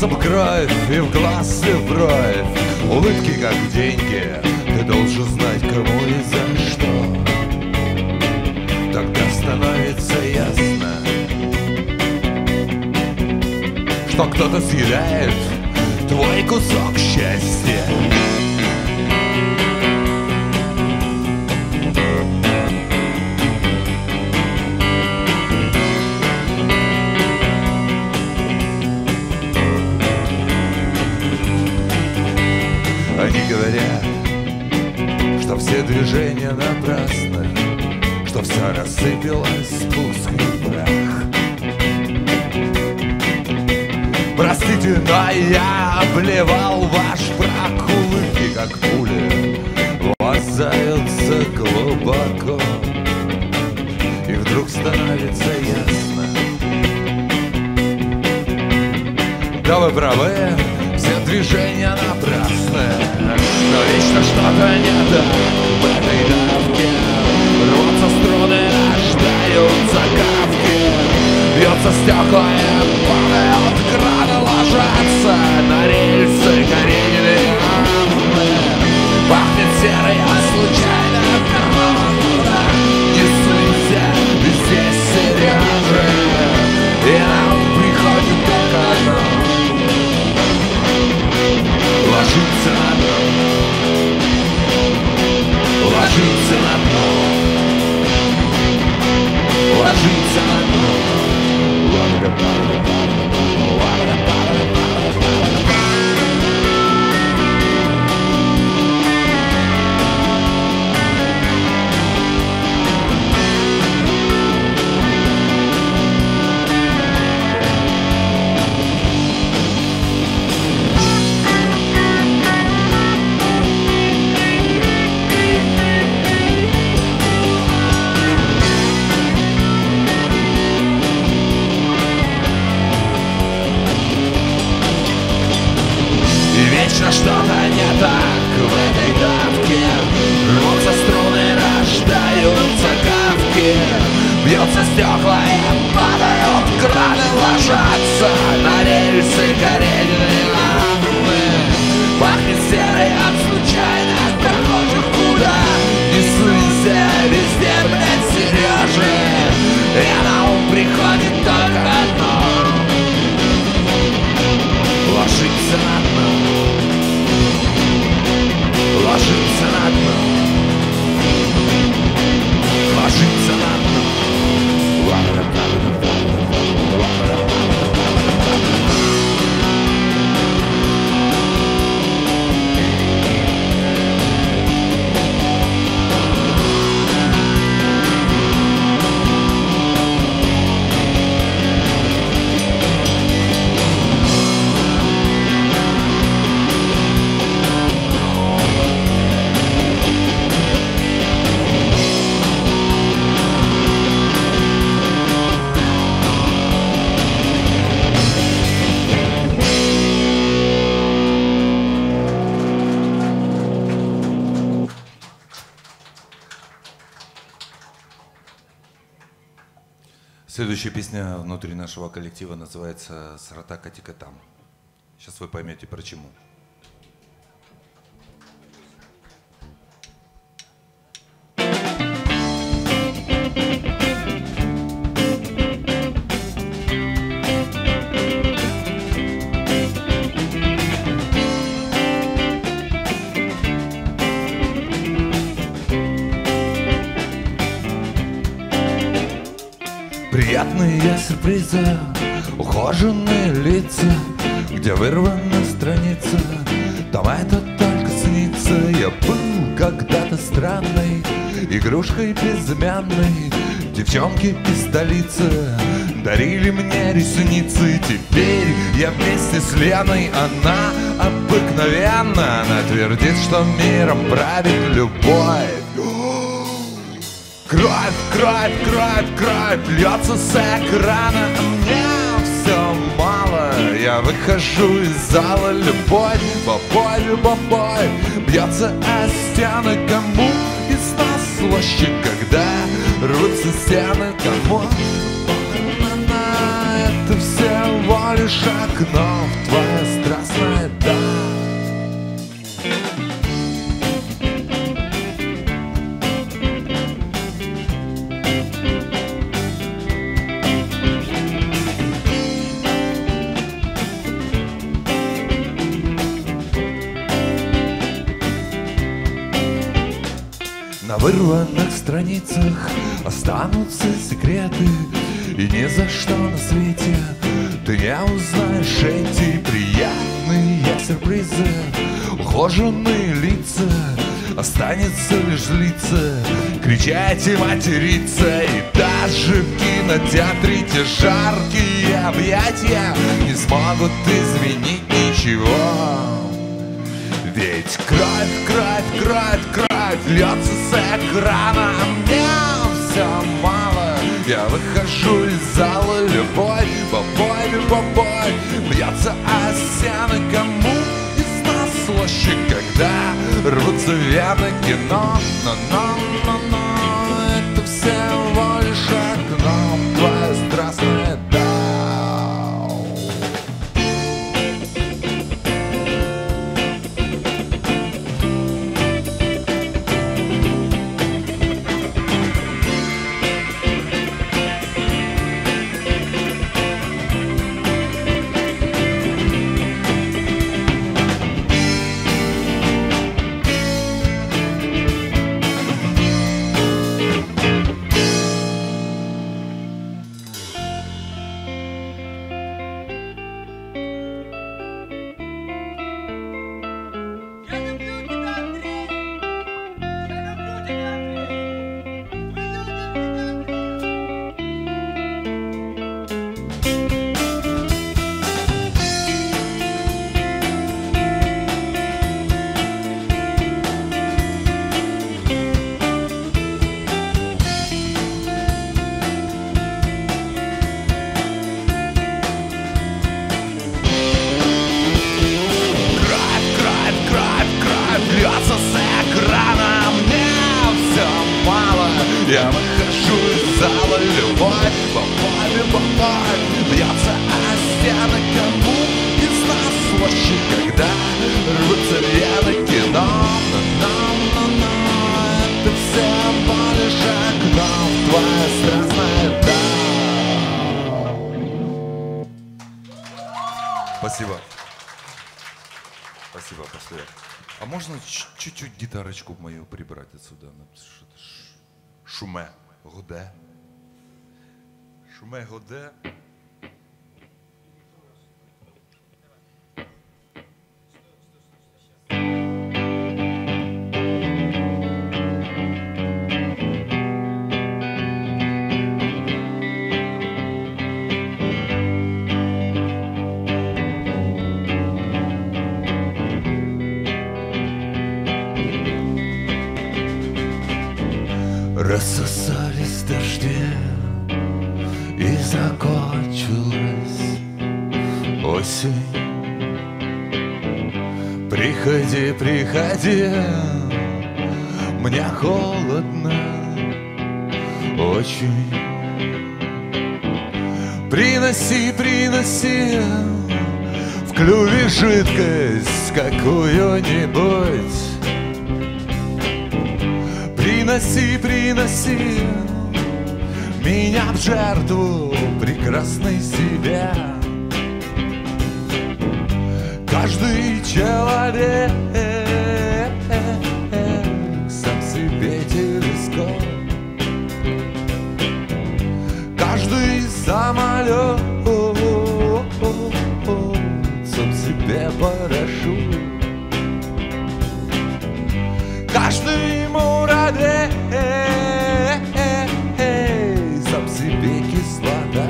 глазом кровь, и в глаз, и в бровь. Улыбки как деньги, ты должен знать, кому и за что. Тогда становится ясно, что кто-то съедает твой кусок счастья. Они говорят, что все движения напрасны, что все рассыпалось в пуск и прах. Простите, но я обливал ваш брак. Улыбки, как пули, вонзаются глубоко, и вдруг становится ясно, да вы правы, все движения напрасны. Но вечно что-то не так в этой давке. Рвутся струны, рождаются капки. Бьется стекла и падают краны, ложатся на рельсы карьерные амбы. Пахнет серой, а случайно кровавка. Несутся здесь сережи, и нам приходит только одно: ложиться на дно, ложиться на дно, ложиться на дно. Вечно что-то не так в этой давке. Рвутся струны, рождаются кавки. Бьется стекла и падают краны, ложатся на рельсы карьерные лампы. Пахнет серой от случайных прохожих, куда несутся везде, блядь, сережи. И на ум приходит только одно: ложиться на дно, ложиться на дно, ложиться на дно. Следующая песня внутри нашего коллектива называется «Срата Катикатам». Сейчас вы поймете, почему. Приятные сюрпризы, ухоженные лица, где вырвана страница, там это только снится. Я был когда-то странной игрушкой безымянной. Девчонки из столицы дарили мне ресницы. Теперь я вместе с Леной, она обыкновенна. Она твердит, что миром правит любовь. Кровь, кровь, кровь, кровь льется с экрана, а мне все мало. Я выхожу из зала, любовь, бобой, бобой бьется о стены. Кому из нас слаще, когда рвутся стены? Кому? Это всего лишь окно в твою вырванных страницах останутся секреты, и ни за что на свете ты не узнаешь эти приятные сюрпризы. Ухоженные лица, останется лишь злиться, кричать и материться. И даже в кинотеатре те жаркие объятия не смогут изменить ничего. Ведь кровь, кровь, кровь, кровь льется с экрана, а мне все мало. Я выхожу из зала, любовь, побой, побой бьется о стены. Кому из нас слаще, когда рвутся вены кино? Но это всего лишь окно в твое страстное «да». Я выхожу из зала, любовь, побой, побой бьется о стены. Кому из нас слаще, когда рвутся вены кино? Но это всего лишь окно в твое страстное «да». Спасибо. Спасибо, спасибо. А можно чуть-чуть гитарочку мою прибрать отсюда? Шуме гуде. Шуме гуде. Рассосались дожди, и закончилась осень. Приходи, приходи, мне холодно очень. Приноси, приноси в клюве жидкость какую-нибудь. Приноси, приноси меня в жертву прекрасной себе. Каждый человек сам себе телескоп. Каждый самолет сам себе парашют. Каждый муравей сам себе кислота.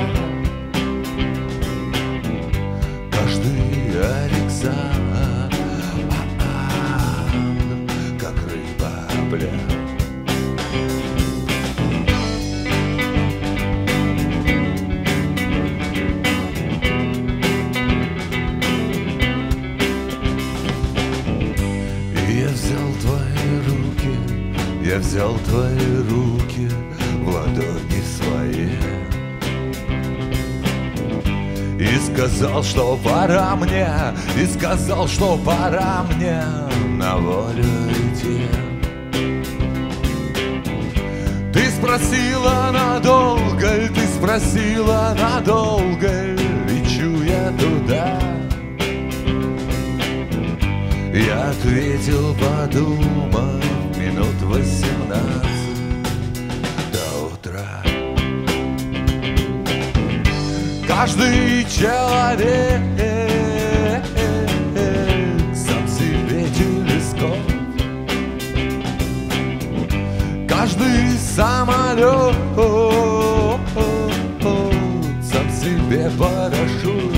Каждый Александр как рыба, бля. Я взял твои руки в ладони свои и сказал, что пора мне, и сказал, что пора мне на волю идти. Ты спросила, надолго ли, ты спросила, надолго ли лечу я туда. Я ответил, подумав, минут 18. Каждый человек сам себе телескоп. Каждый самолет сам себе парашют.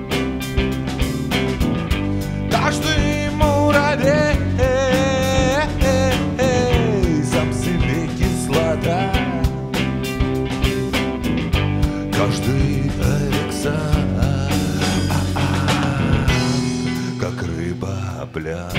Каждый муравей сам себе кислота. Каждый Александр как рыба пляж.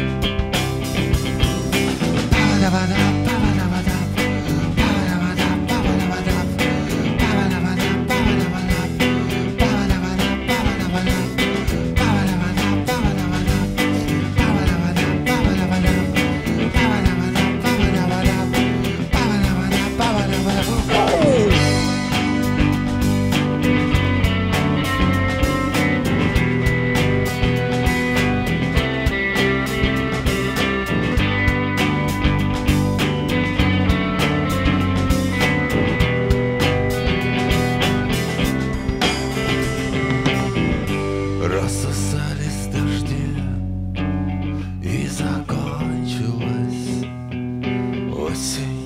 Рассосались дожди, и закончилась осень.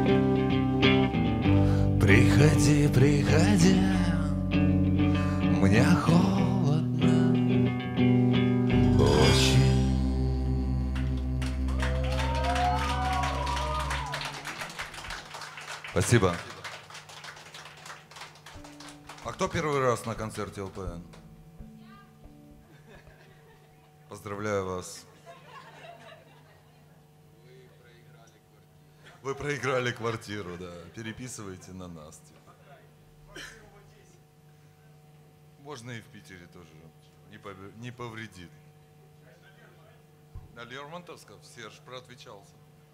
Приходи, приходи, мне холодно очень. Спасибо. А кто первый раз на концерте ЛПН? Поздравляю вас. Вы проиграли квартиру, да. Переписывайте на нас. Можно и в Питере тоже. Не повредит. На Лермонтовском Серж проотвечался.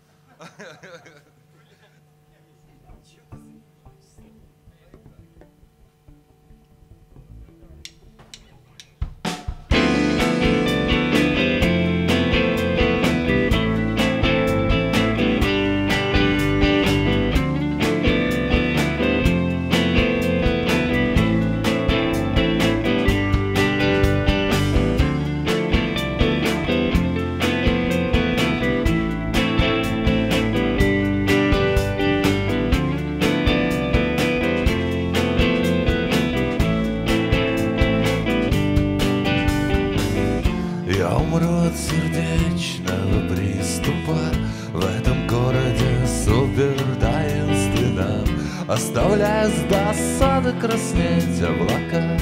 Я умру от сердечного приступа в этом городе супер таинственном, оставляя с досады краснеть облака.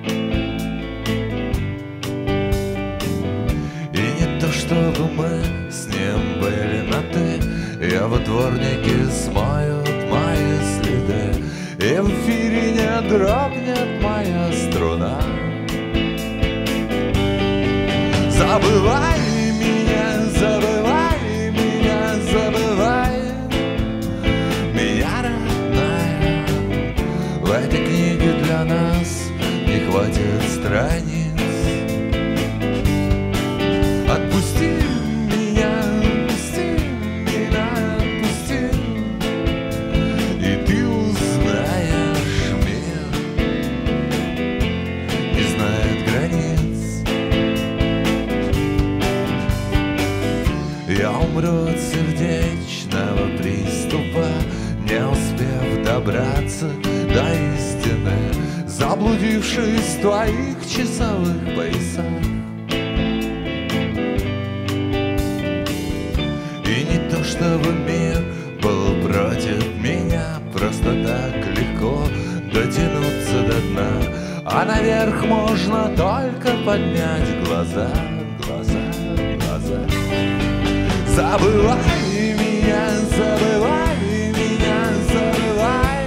И не то чтобы мы с ним были на «ты», его дворники смоют мои следы, и в эфире не дрогнет моя струна. Забывай меня, забывай меня, забывай меня, родная. В этой книге для нас не хватит страниц. Отпусти меня, отпусти меня, отпусти, и ты узнаешь мир не знает границ. Я умру от сердечного приступа, не успев добраться до истины, заблудившись в твоих часовых поясах. И не то чтобы мир был против меня, просто так легко дотянуться до дна, а наверх можно только поднять глаза, глаза, глаза. Забывай меня, забывай меня, забывай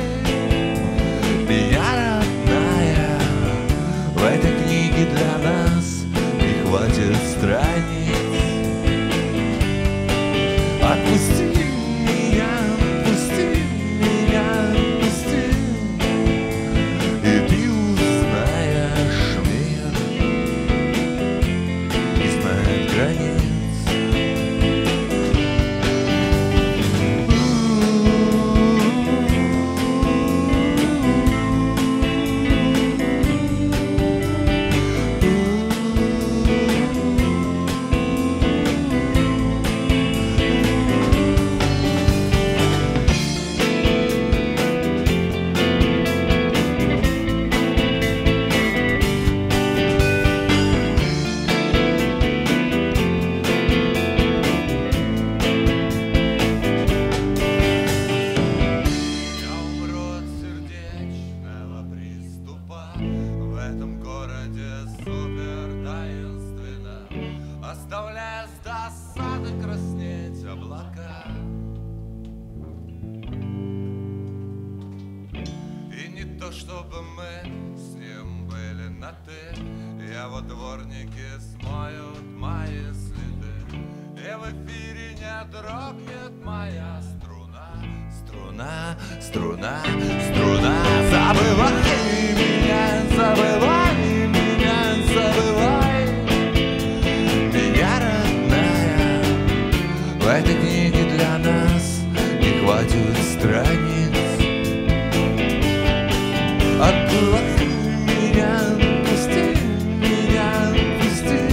меня, родная. В этой книге для нас не хватит страниц. Отпусти меня, отпусти меня, отпусти, и ты узнаешь мир не знает границ. мы с ним были на «ты». Его дворники смоют мои следы, и в эфире не дрогнет моя струна. Струна, струна, струна. Забывай меня, забывай меня, забывай меня, родная. В этой книге для нас не хватит страниц. Отпусти меня, пусти меня, пусти,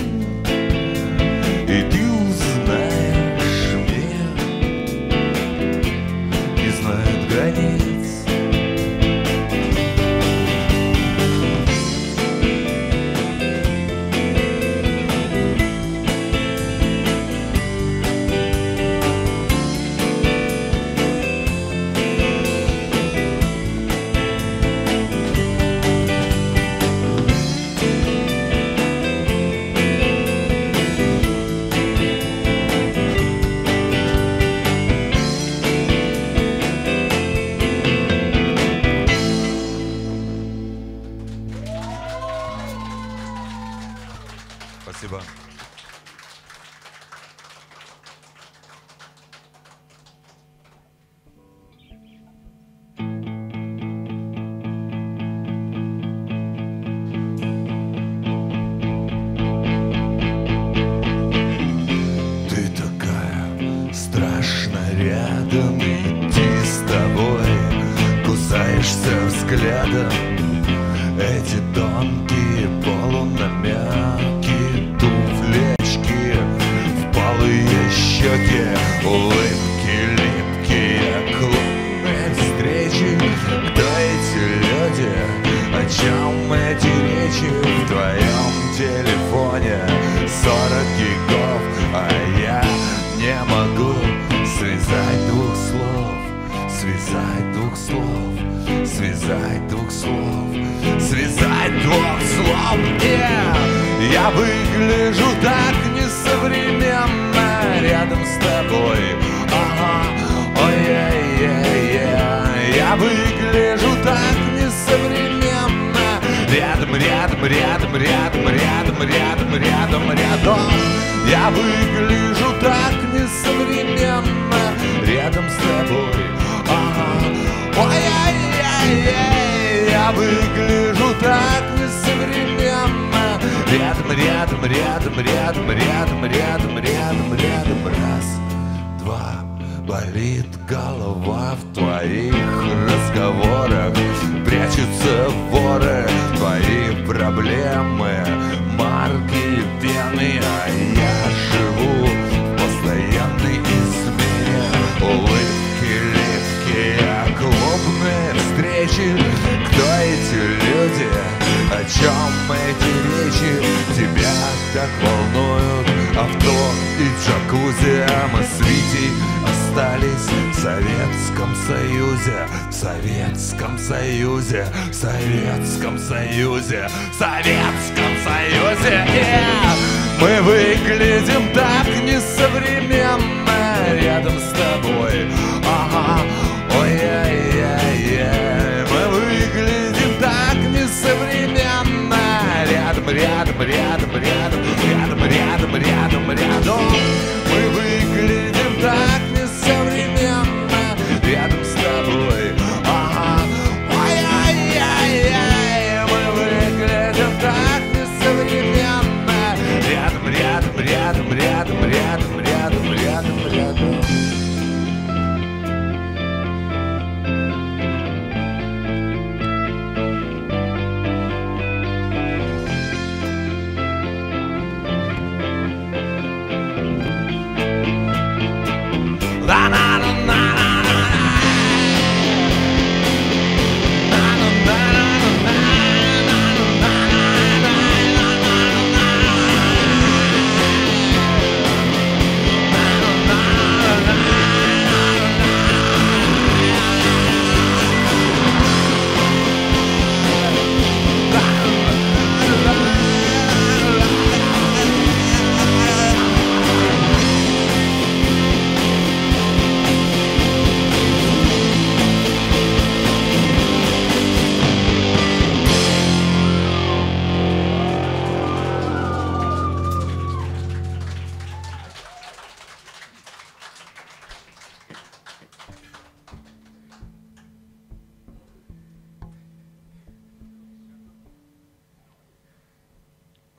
и ты узнаешь, мир не знает границ. Спасибо. Ты такая страшно рядом, идти с тобой, кусаешься взглядом. Эти тонкие полунамеки, туфлечки, впалые щеки, улыбки липкие, клубные встречи. Кто эти люди? О чем эти речи? В твоем телефоне 40 гигов, а я не могу связать двух слов, связать двух слов, связать двух слов, связать двух слов. Я выгляжу так несовременно рядом с тобой. Ага, ой-ой-ой-ой. Я выгляжу так несовременно рядом, рядом, рядом, рядом, рядом, рядом, рядом, рядом. Я выгляжу так несовременно рядом с тобой. Ага, ой-ой-ой-ой. Я выгляжу так несовременно рядом, рядом, рядом, рядом, рядом, рядом, рядом, рядом. Раз, два. Болит голова в твоих разговорах, прячутся воры, твои проблемы, марки, пены. А я живу в постоянной измене. Улыбки липкие, клубные встречи. Кто эти люди? О чем эти речи? Тебя так волнуют авто и джакузи. Мы с Витей остались в Советском Союзе, в Советском Союзе, в Советском Союзе, в Советском Союзе. Мы выглядим так несовременно рядом с тобой. Ага, ой-ой-ой-ой. Мы выглядим так несовременно рядом, рядом, рядом, рядом, рядом, рядом, рядом, рядом. Мы выглядим так несовременно рядом с тобой. Ага, ой-ой-ой-ой. Мы выглядим так несовременно рядом, рядом, рядом, рядом, рядом, рядом, рядом, рядом.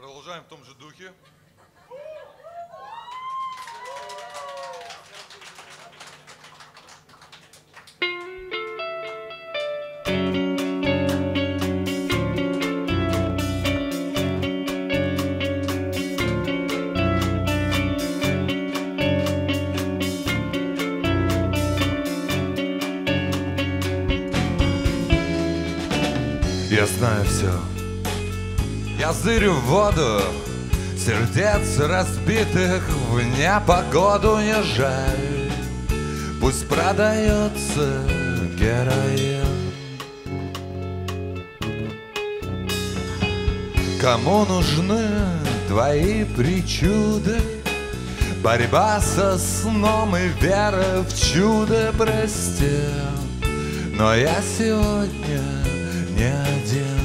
Продолжаем в том же духе. Я знаю все. Я зырю в воду, сердец разбитых в непогоду не жаль. Пусть продается героин. Кому нужны твои причуды? Борьба со сном и вера в чудо, прости. Но я сегодня не один.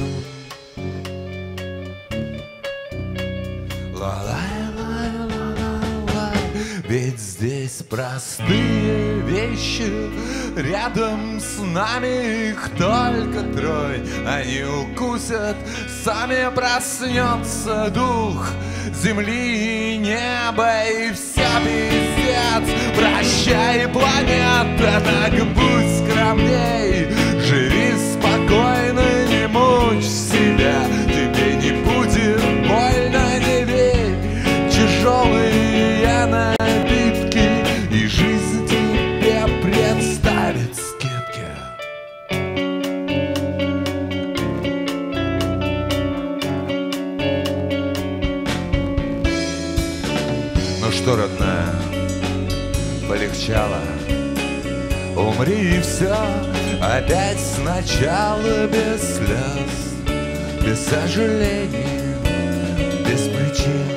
Ведь здесь простые вещи, рядом с нами их только трое. Они укусят, сами проснется дух земли и неба, и вся пиздец. Прощай, планета, так будь скромней, живи спокойно, не мучь себя. Тебе не будет больно, не верь, тяжелые напитки, и жизнь тебе представит скидки. Ну что, родная, полегчало? Умри и все, опять сначала, без слез, без сожалений, без причин.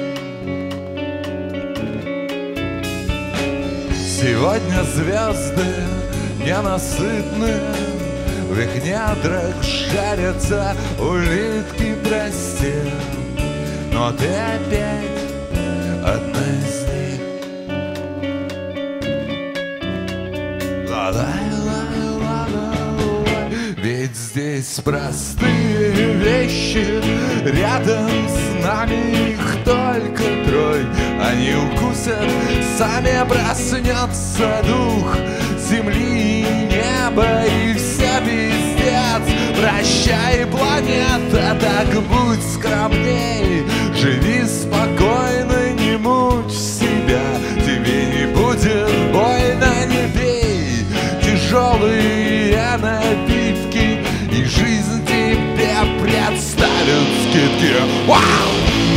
Сегодня звезды ненасытны, в их недрах шарятся улитки, прости, но ты опять одна из них. Ведь здесь простые вещи, рядом с нами их только трое. Они укусят, сами проснется дух земли и неба, и вся пиздец. Прощай, планета, так будь скромней, живи спокойно, не мучь себя. Тебе не будет больно, не пей тяжелые напитки, и жизнь тебе представит скидки. Вау!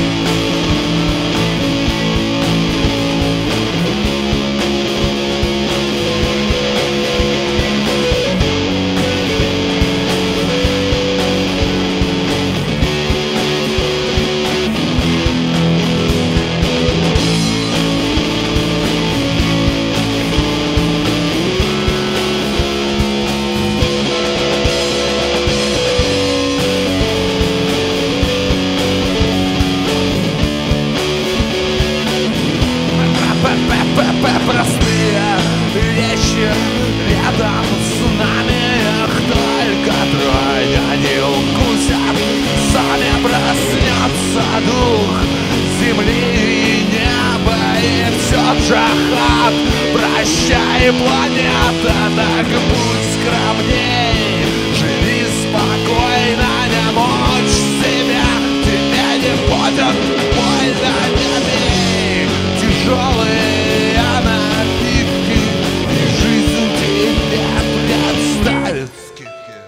Простые вещи, рядом с нами их только трое. Они укусят, сами проснется дух земли и неба, и все джахат. Прощай, планета, так будь скромней, живи спокойно, не мучь себя. Тебе не будет больно, не бей тяжелые напитки, и жизнь тебе представит скидки.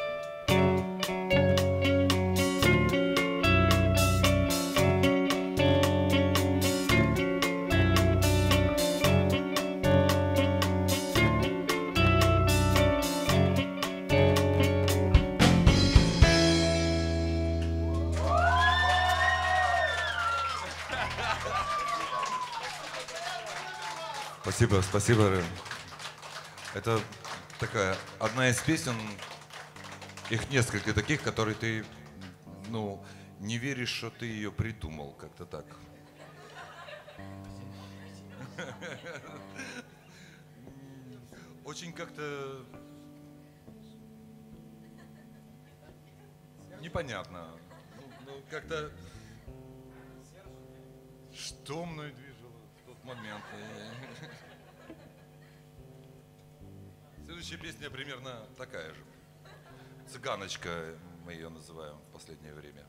Спасибо, спасибо, Рым. Это такая одна из песен, их несколько таких, которые ты, ну, не веришь, что ты ее придумал, как-то так. Очень как-то непонятно. Ну, как-то Что мной движило в тот момент? Следующая песня примерно такая же. Цыганочка, мы ее называем в последнее время.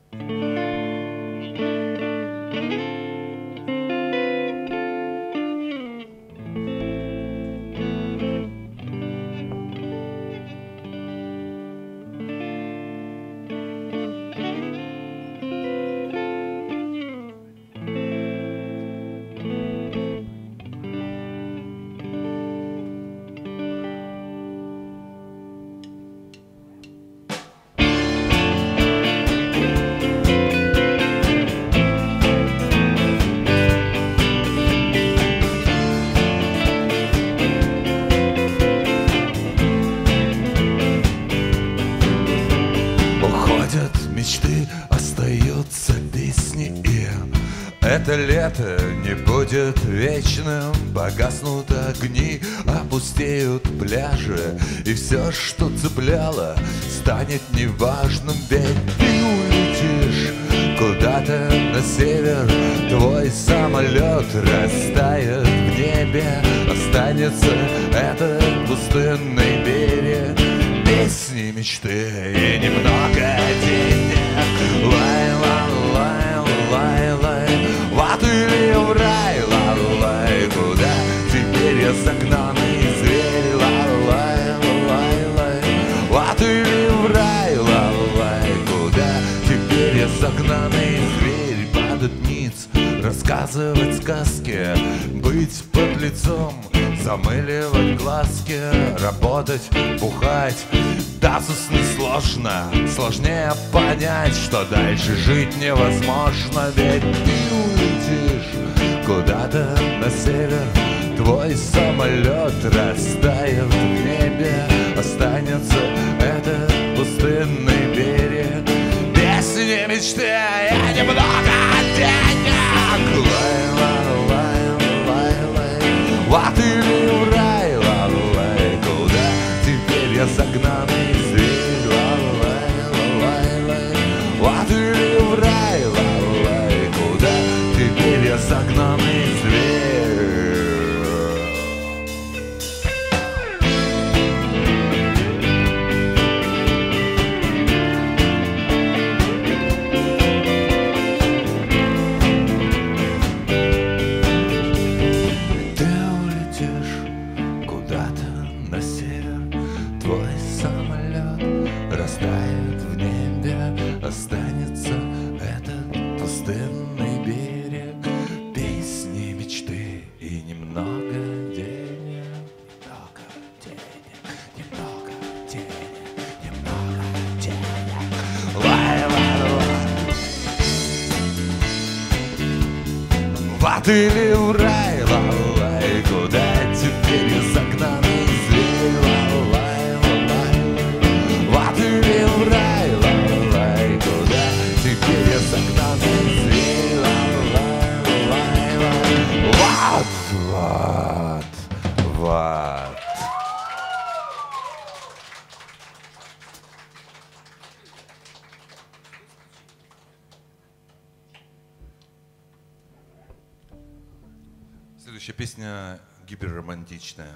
Мечты, остаются песни, и это лето не будет вечным. Погаснут огни, опустеют пляжи, и все, что цепляло, станет неважным. Ведь ты улетишь куда-то на север, твой самолет растает в небе, останется этот пустынный берег. Песни, мечты и немного денег. Лай-лай-лай-лай-лай, в ад или в рай, лай-лай, куда теперь я загнанный зверь? Лай-лай-лай-лай, в ад или в рай, лай-лай, куда теперь я загнанный зверь? Падать ниц, рассказывать сказки, быть под лицом, замыливать глазки, работать, бухать. Да, собственно, сложно, сложнее понять, что дальше жить невозможно. Ведь ты улетишь куда-то на север, твой самолет растает в небе, останется этот пустынный берег. Песни, мечты, я немного денег. Лай-лай-лай-лай-лай, в ад или в рай, лай-лай, куда теперь я загнанный зверь? Лай-лай-лай-лай, в ад или в рай, лай-лай, куда теперь я загнанный зверь? Останется этот пустынный берег. Песни, мечты и немного денег. Немного денег, немного денег, немного денег. Лай-лай-лай, в ад или в рай, лай-лай, куда теперь я загнанный зверь? Лай-лай-лай, в ад или в рай, теперь я загнанный зверь. Вот. Следующая песня гиперромантичная.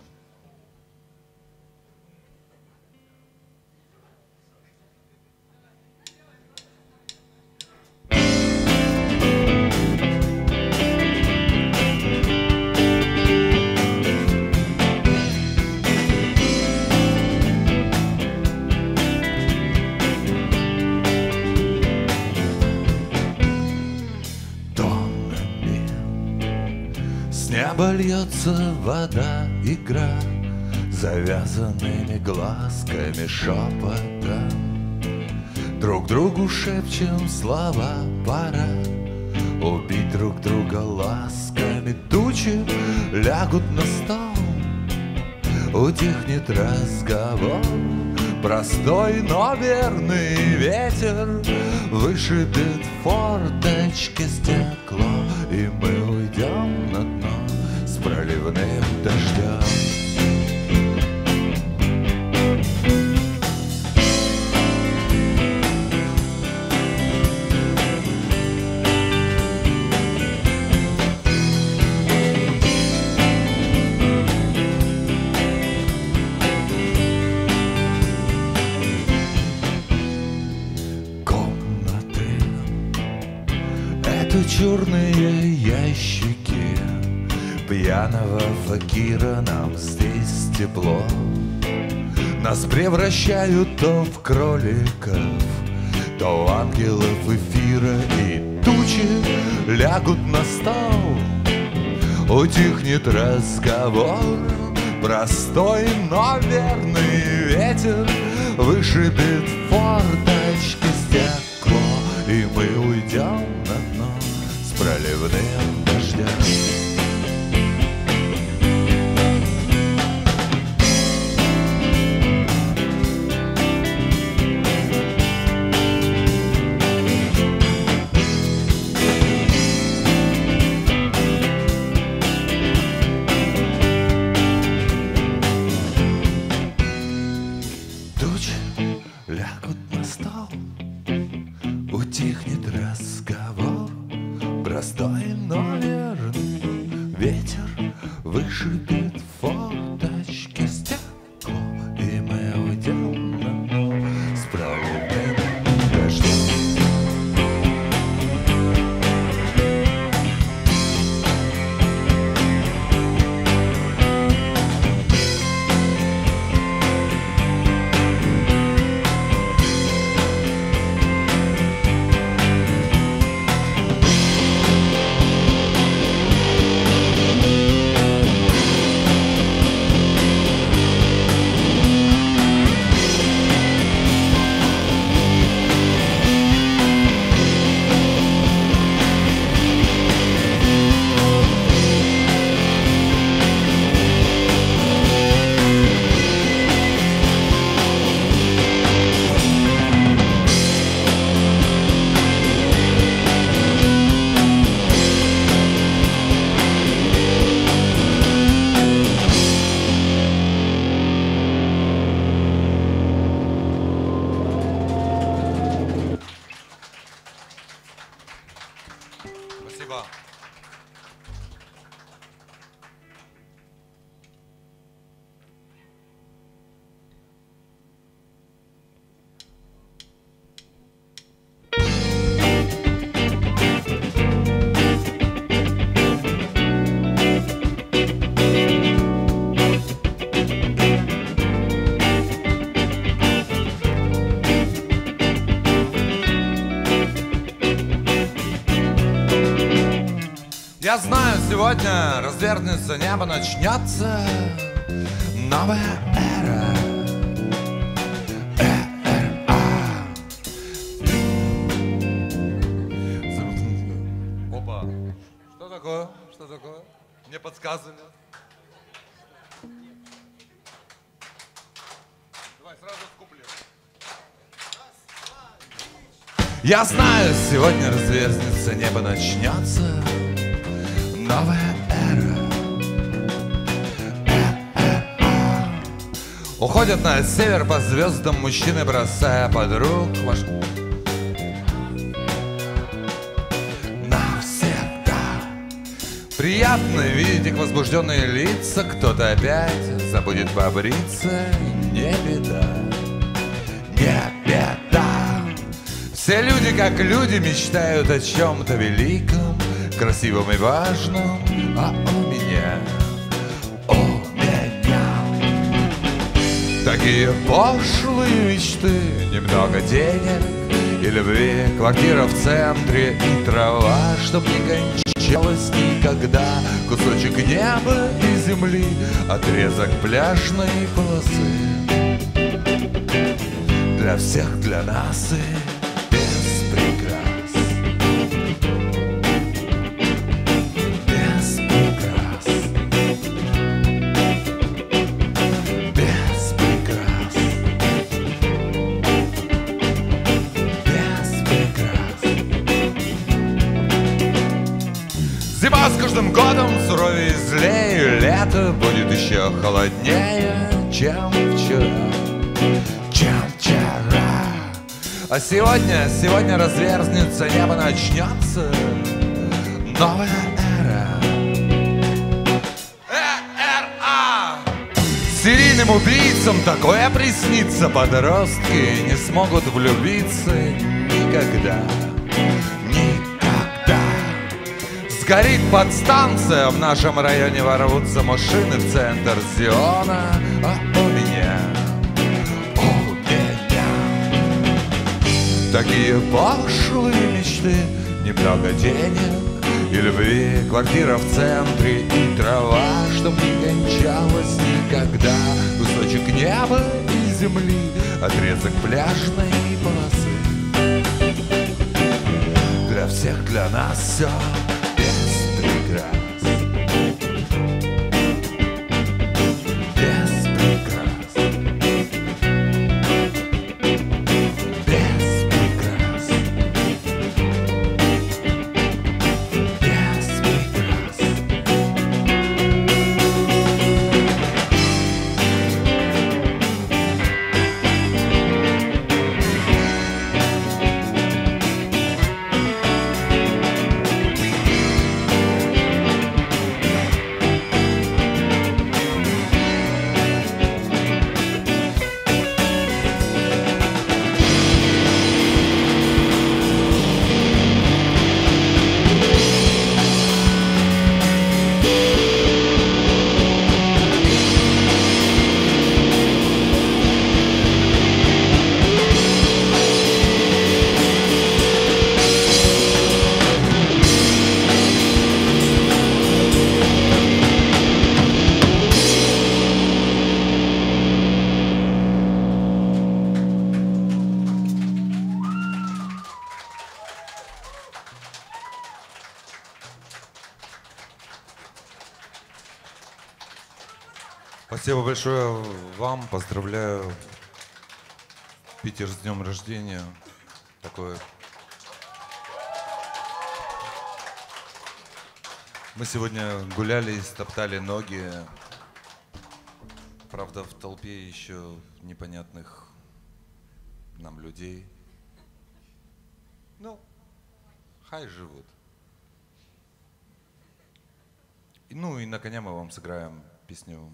Неба льется вода, игра завязанными глазками, шепотом. Друг другу шепчем слова, пора убить друг друга ласками. Тучи лягут на стол, утихнет разговор. Простой, но верный ветер вышибет форточки стекло, и мы уйдем на дно с проливным дождем. Это черные ящики пьяного факира, нам здесь тепло. Нас превращают то в кроликов, то в ангелов эфира, и тучи лягут на стол. Утихнет разговор, простой, но верный ветер вышибет в форточке стекло, и мы уйдем на дно с проливным дождем. Лягут на стол, утихнет разговор, простой, но верный ветер вышибет в форточке стекло, и мы уйдем на дно с проливным дождем. Спасибо. Я знаю, сегодня развернется небо, начнется новая эра. Опа. Что такое? Что такое? Мне подсказывали. Давай сразу с куплетом. Я знаю, сегодня развернется небо, начнется новая эра. Уходят на север по звездам мужчины, бросая подруг навсегда. Приятно видеть их возбужденные лица. Кто-то опять забудет побриться. Не беда, не беда. Все люди, как люди, мечтают о чем-то великом, красивым и важным, а у меня такие пошлые мечты. Немного денег и любви, квартира в центре и трава, чтоб не кончалась никогда, кусочек неба и земли, отрезок пляжной полосы. Для всех, для нас и без прикрас. Зима с каждым годом суровее и злее, лето будет еще холоднее, чем вчера, чем вчера. А сегодня разверзнется небо, начнется новая эра. Эра! Серийным убийцам такое приснится, подростки не смогут влюбиться никогда, никогда. Сгорит подстанция, в нашем районе ворвутся машины в центр Зиона. А у меня такие пошлые мечты, немного денег и любви, квартира в центре и трава, чтоб не кончалась никогда, кусочек неба и земли, отрезок пляжной полосы. Для всех, для нас все без прикрас. Спасибо большое вам, поздравляю Питер с днем рождения. Такое. Мы сегодня гуляли и стоптали ноги, правда, в толпе еще непонятных нам людей. Ну, хай живут. Ну и на коня мы вам сыграем песню.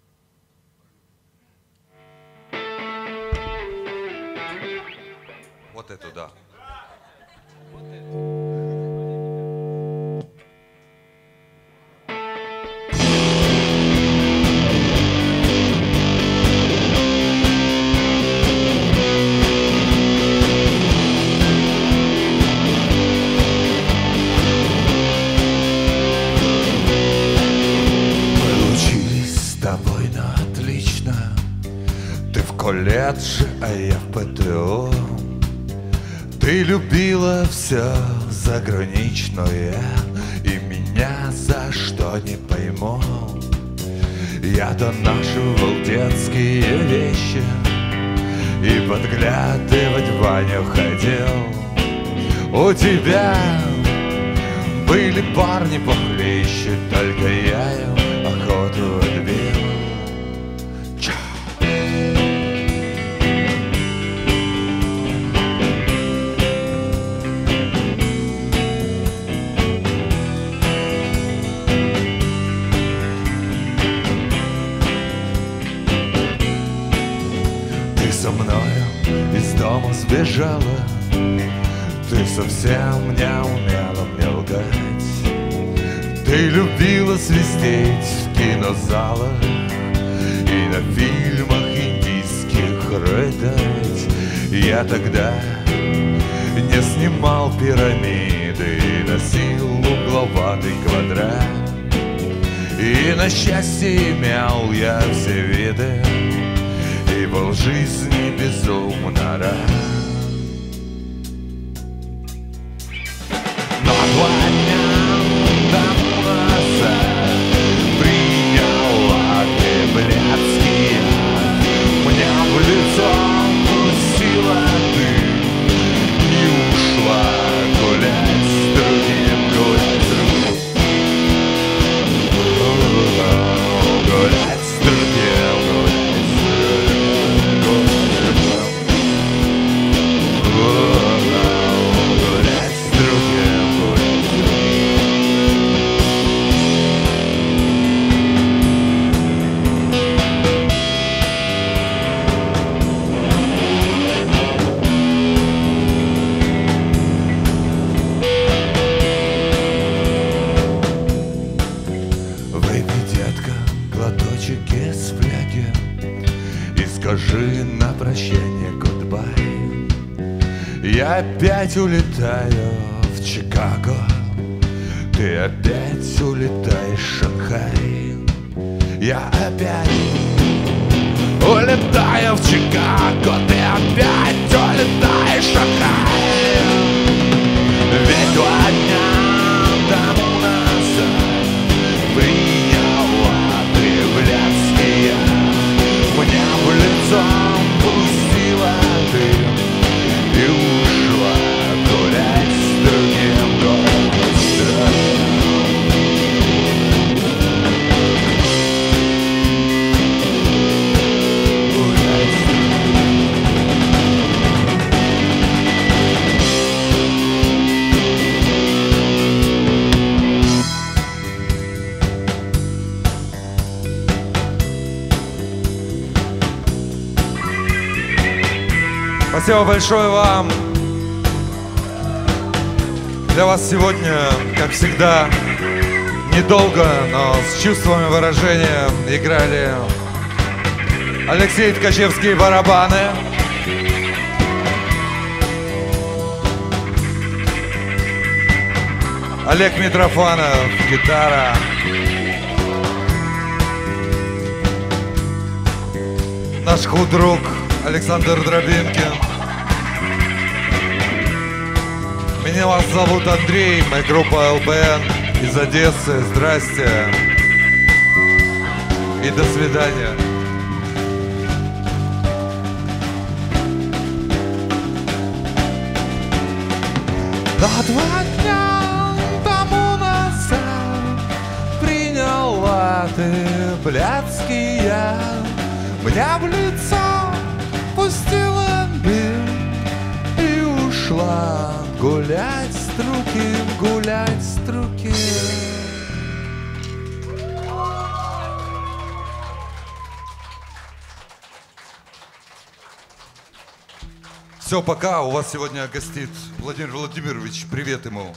Вот эту, да. Вот эту. Мы учились с тобой, но отлично. Ты в колледже, а я в ПТО. Ты любила все заграничное, и меня за что не пойму. Я донашивал детские вещи и подглядывать в Ваню ходил. У тебя были парни похлеще, только я им охоту отбил. Со мною из дома сбежала, ты совсем не умела мне лгать. Ты любила свистеть в кинозалах и на фильмах индийских рыдать. Я тогда не снимал пирамиды и носил угловатый квадрат. И на счастье имел я все виды, и был жизни безумно рад. Но 2 дня тому назад приняла ты блядский яд. Мне в лицо пустила ты и ушла гулять с другим, гулять с другим. Гулять с другим, гулять с другим. Я опять улетаю в Чикаго, ты опять улетаешь в Шанхай. Я опять улетаю в Чикаго, ты опять улетаешь в Шанхай. Ведь 2 дня тому назад приняла ты блядские, мне в лицо пустила ты и ушла гулять с другим городом. Спасибо большое вам. Для вас сегодня, как всегда, недолго, но с чувством и выражением играли Алексей Ткачевский барабаны, Олег Митрофанов гитара, наш худрук Александр Дробинкин. Меня вас зовут Андрей, моя группа ЛБН из Одессы. Здрасте и до свидания. На 2 дня тому назад приняла ты блядские, меня в лицо пустила дым и ушла гулять с другим, гулять с другим. Все, пока. У вас сегодня гостит Владимир Владимирович. Привет ему.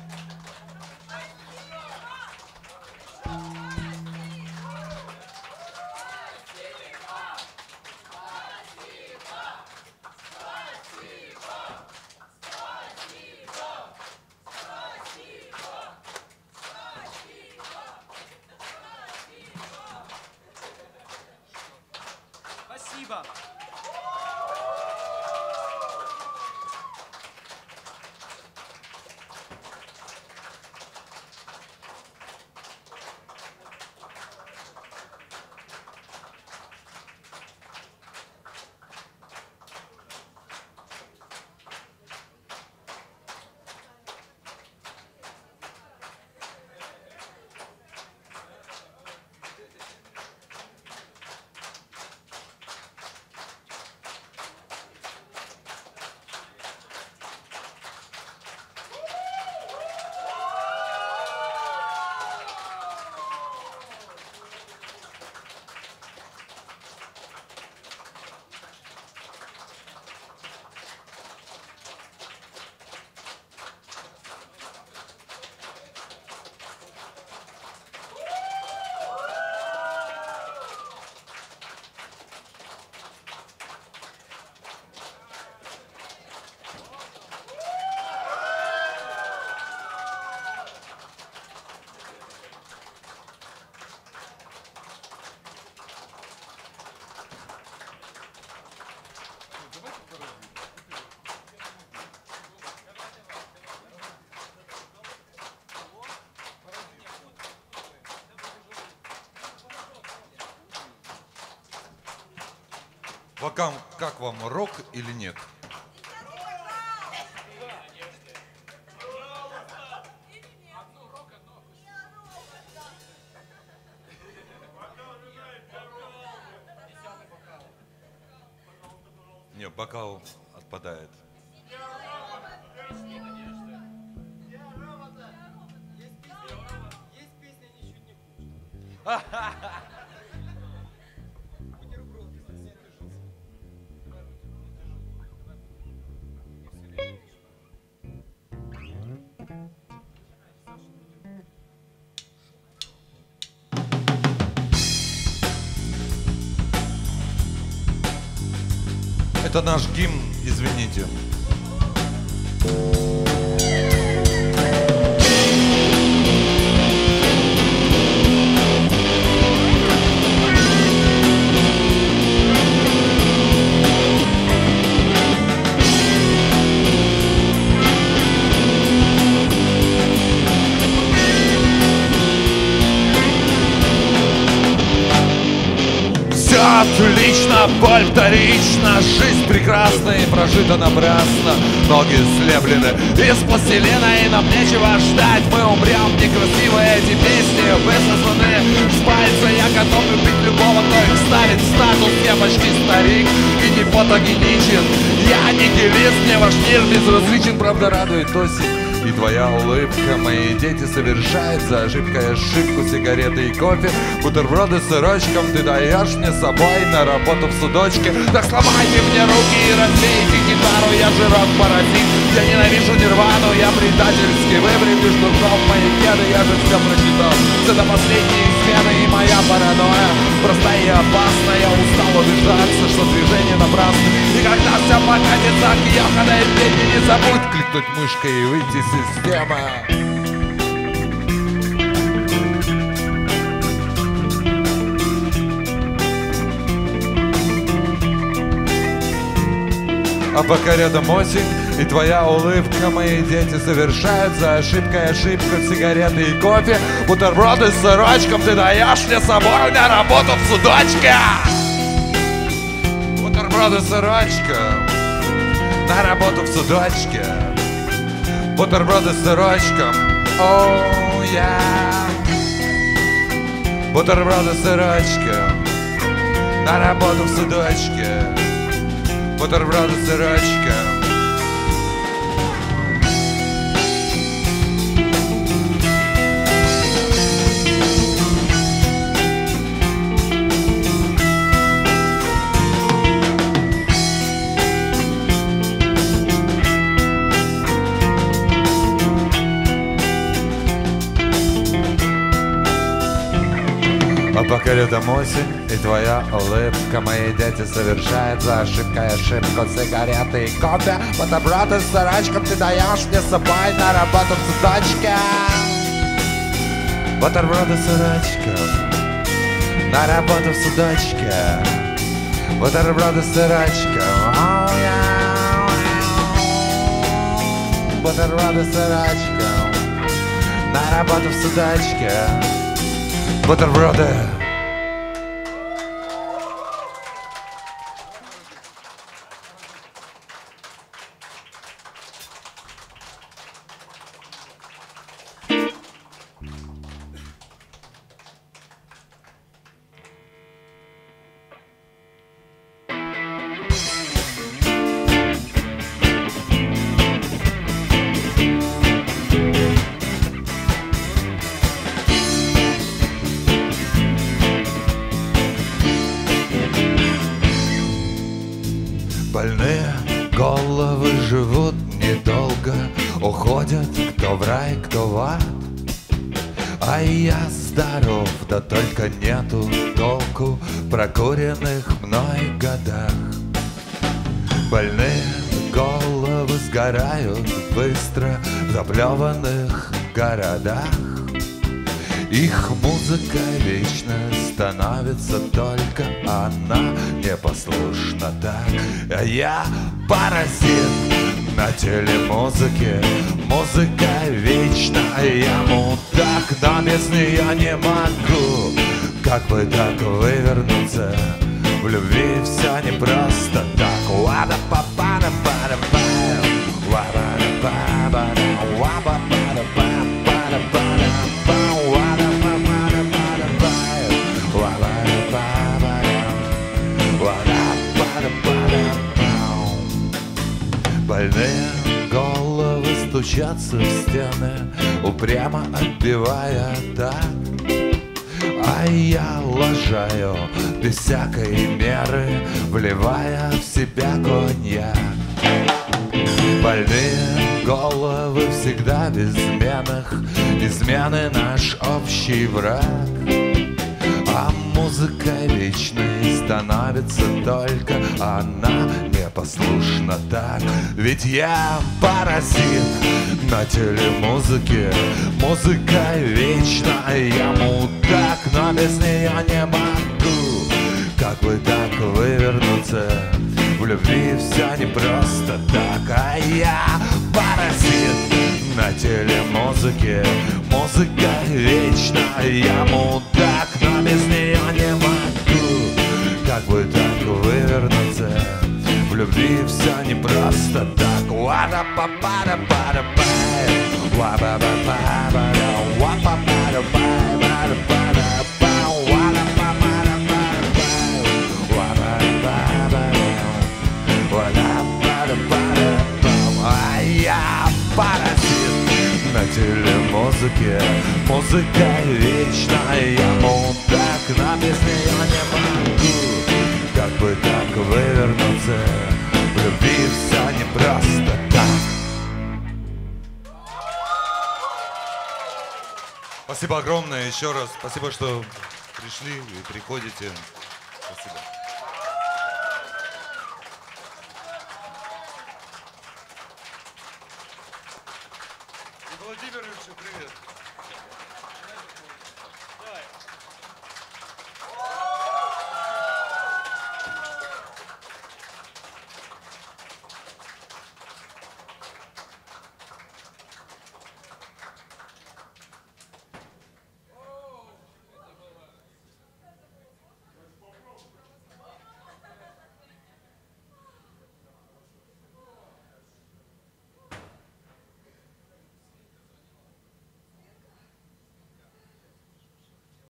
Спасибо. Вокам, как вам, рок или нет? Не, бокал отпадает. Есть песня «Ничуть не хуже». Это наш гимн, извините. Отлично, боль вторична, жизнь прекрасна и прожита напрасно. Ноги слеплены из пластилина, и нам нечего ждать. Мы умрем, некрасивые эти песни высосаны с пальца. Я готов любить любого, кто их ставит в статус. Я почти старик и не фотогеничен. Я нигилист, мне ваш мир безразличен. Правда радует осень и твоя улыбка. Мои дети совершают за ошибкой ошибку. Сигареты и кофе, бутерброды с сырочком. Ты даешь мне с собой на работу в судочке. Так сломайте мне руки и разбейте гитару. Я же рок-паразит, я ненавижу нирвану. Я предательски выбрит из дурков мои кеды. Я же все прочитал, все до последней смены. И моя паранойя простая и опасна. Я устал убеждаться, что движение напрасно. И когда все покатится к еханой песне, не забудь кликнуть мышкой и выйти из системы. А пока рядом осень и твоя улыбка, мои дети совершают за ошибкой ошибку. Сигареты и кофе, бутерброды с сырочком. Ты даешь мне с собой на работу в судочке. Бутерброды с сырочком на работу в судочке. Бутерброды с сырочком, оу, я. Бутерброды с сырочком на работу в судочке. Бутерброды с сырочком. А пока рядом осень и твоя улыбка, мои дети совершают за ошибкой ошибку. Сигареты и кофе, бутерброды с сырочком. Ты даешь мне с собой на работу в судочке. Бутерброды с сырочком на работу в судочке. Бутерброды с сырочком, оу, я. Бутерброды с сырочком на работу в судочке. Бутерброды. Больные головы живут недолго, уходят кто в рай, кто в ад. А я здоров, да только нету толку в прокуренных мной годах. Больные головы сгорают быстро в заплеванных городах. Их музыка вечно становится, только она непослушна так. А я паразит на телемузыке. Музыка вечна, я мудак, но без нее не могу. Как бы так вывернуться? В любви все не просто так. Больные головы стучатся в стены, упрямо отбивая так. А я лажаю без всякой меры, вливая в себя коньяк. Больные головы всегда в изменах, измены наш общий враг. А музыкой вечной становится только она непослушна так. Ведь я паразит на телемузыке, музыка вечна, я мудак, но без нее не могу. Как бы так вывернуться? В любви все не просто так, а я паразит на телемузыке, музыка вечна, я мудак, но без нее не могу. Как бы так вывернуться? В любви все не просто так. А я паразит на телемузыке, музыка вечна, я мудак, но без нее не могу. Как бы так вывернуться? В любви все не просто так. Спасибо огромное еще раз. Спасибо, что пришли и приходите.